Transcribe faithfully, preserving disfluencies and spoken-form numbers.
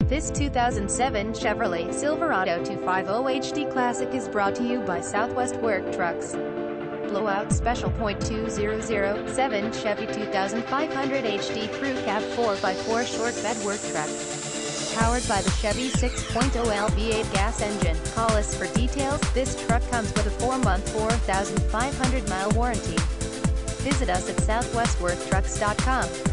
This two thousand seven Chevrolet Silverado twenty-fifty H D Classic is brought to you by Southwest Work Trucks. Blowout Special point two thousand seven Chevy twenty-five hundred H D Crew Cab four by four Short Bed Work Truck. Powered by the Chevy six point oh L V eight gas engine. Call us for details. This truck comes with a four month, four thousand five hundred mile warranty. Visit us at southwest work trucks dot com.